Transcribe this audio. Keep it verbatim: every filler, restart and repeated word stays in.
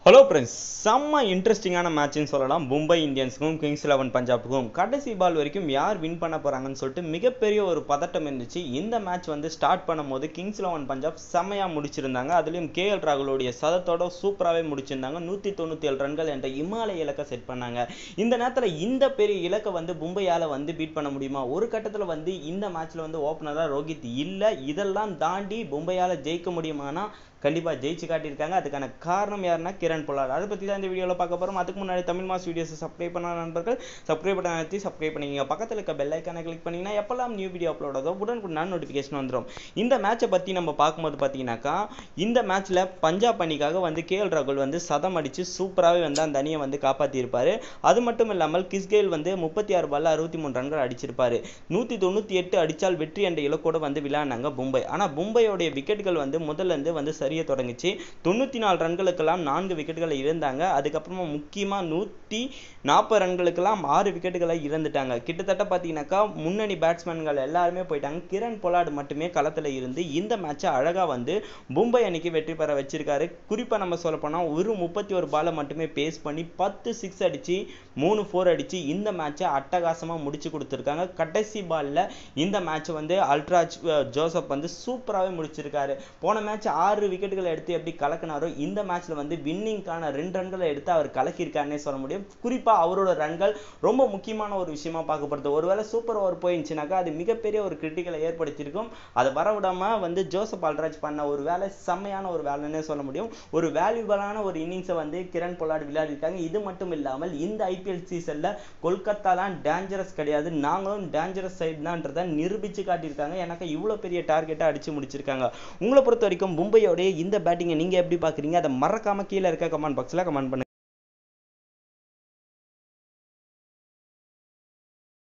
Hello friends, செம்ம இன்ட்ரெஸ்டிங்கான மேட்ச்னு சொல்லலாம். மும்பை இந்தியன்ஸுக்கும் கிங்ஸ் லெவன் பஞ்சாபுக்கும் கடைசி பால் வரைக்கும் யார் வின் பண்ண போகிறாங்கன்னு சொல்லிட்டு மிகப்பெரிய ஒரு பதட்டம் இருந்துச்சு. இந்த மேட்ச் வந்து ஸ்டார்ட் பண்ணும்போது கிங்ஸ் லெவன் பஞ்சாப் செம்மையாக முடிச்சிருந்தாங்க. அதுலேயும் கே எல் ராகுலோடைய சதத்தோட சூப்பராகவே முடிச்சிருந்தாங்க. நூற்றி தொண்ணூற்றி ஏழு ரன்கள் என்ற இமாலய இலக்கை செட் பண்ணாங்க. இந்த நேரத்தில் இந்த பெரிய இலக்கை வந்து மும்பையால் வந்து பீட் பண்ண முடியுமா? ஒரு கட்டத்தில் வந்து இந்த மேட்ச்சில் வந்து ஓப்பனராக ரோஹித் இல்லை. இதெல்லாம் தாண்டி மும்பையால் ஜெயிக்க முடியுமானா கண்டிப்பாக ஜெயிச்சு காட்டியிருக்காங்க. அதுக்கான காரணம் யாருன்னா கிரண் பொலார்ட். அதை பற்றி தான் இந்த வீடியோவில் பார்க்க போகிறோம். அதுக்கு முன்னாடி தமிழ் மாஸ் வீடியோஸை சப்ஸ்கிரைப் பண்ண நண்பர்கள் சப்ஸ்கிரைப் பண்ண நிறுத்தி சப்ஸ்கிரைப் பண்ணிங்க. பக்கத்தில் இருக்க பெல் ஐக்கானை கிளிக் பண்ணிங்கன்னா எப்போல்லாம் நியூ வீடியோ அப்லோட் ஆகுதோ உடனுக்குடன் நோட்டிஃபிகேஷன் வந்துடும். இந்த மேட்சை பற்றி நம்ம பார்க்கும்போது பார்த்தீங்கன்னாக்கா, இந்த மேட்ச்சில் பஞ்சாப் அணிக்காக வந்து கே எல் ராகுல் வந்து சதம் அடித்து சூப்பராகவே வந்து அந்த அணியை வந்து காப்பாற்றியிருப்பார். அது மட்டும் இல்லாமல் கிஸ் கெயில் வந்து முப்பத்தி ஆறு பால்ல அறுபத்தி மூணு ரன்கள் அடிச்சிருப்பார். நூற்றி தொண்ணூற்றி எட்டு அடித்தால் வெற்றி என்ற இலக்கோடு வந்து விளையாடினாங்க மும்பை. ஆனால் மும்பையோடைய விக்கெட்டுகள் வந்து முதல்லேருந்து வந்து சரிய தொடங்குச்சு. தொண்ணூற்றி நாலு ரன்களுக்கெல்லாம் நான்கு விக்கெட்டுகளை இழந்தாங்க. அதுக்கப்புறமா முக்கியமாக நூற்றி நாற்பது ரன்களுக்கெல்லாம் ஆறு விக்கெட்டுகளை இழந்துட்டாங்க. கிட்டத்தட்ட பார்த்தீங்கன்னாக்கா முன்னணி பேட்ஸ்மேன்கள் எல்லாருமே போயிட்டாங்க. கிரண் பொலார்ட் மட்டுமே களத்தில் இருந்து இந்த மேட்சை அழகாக வந்து மும்பை அணிக்கு வெற்றி பெற வச்சிருக்காரு. குறிப்பாக நம்ம சொல்ல போனால் ஒரு முப்பத்தி ஒரு பாலை மட்டுமே பேஸ் பண்ணி பத்து சிக்ஸ் அடித்து மூணு ஃபோர் அடித்து இந்த மேட்சை அட்டகாசமாக முடிச்சு கொடுத்துருக்காங்க. கடைசி பாலில் இந்த மேட்சை வந்து அல்ட்ராஜ் ஜோசப் வந்து சூப்பராகவே முடிச்சிருக்காரு. போன மேட்ச் ஆறு விக்கெட்டுகளை எடுத்து எப்படி கலக்கினாரோ இந்த மேட்ச்ல வந்து வின்னிங்கான ரெண்டு ரன்களை எடுத்து அவர் கலக்கியிருக்காருன்னே சொல்ல முடியும். குறிப்பா அவரோட ரன்கள் ரொம்ப முக்கியமான ஒரு விஷயமா பார்க்கப்படுது. ஒருவேளை சூப்பர் ஓவர் போயிருந்துச்சுனாக்கா அது மிகப்பெரிய ஒரு கிரிட்டிக்கலை ஏற்படுத்தியிருக்கும். அதை வரவிடாம வந்து ஜோசப் அல்ட்ராஜ் பண்ண ஒரு வேலை செம்மையான ஒரு வேலைன்னே சொல்ல முடியும். ஒரு வேல்யூபிளான ஒரு இன்னிங்ஸை வந்து கிரண் பொலார்ட் விளையாடிருக்காங்க. இது மட்டும் இல்லாமல் இந்த ஐபிஎல் சீசன்ல கொல்கத்தா தான் டேஞ்சரஸ் கிடையாது, நாங்களும் டேஞ்சரஸ் சைடு தான்றதை நிரூபிச்சு காட்டியிருக்காங்க. எனக்கு இவ்வளவு பெரிய டார்கெட்டை அடிச்சு முடிச்சிருக்காங்க. உங்களை பொறுத்த வரைக்கும் மும்பையோடைய இந்த பேட்டிங்கை நீங்க எப்படி பாக்குறீங்க? அதை மறக்காம கீழே இருக்க கமெண்ட் பாக்ஸ்ல கமெண்ட் பண்ணுங்க.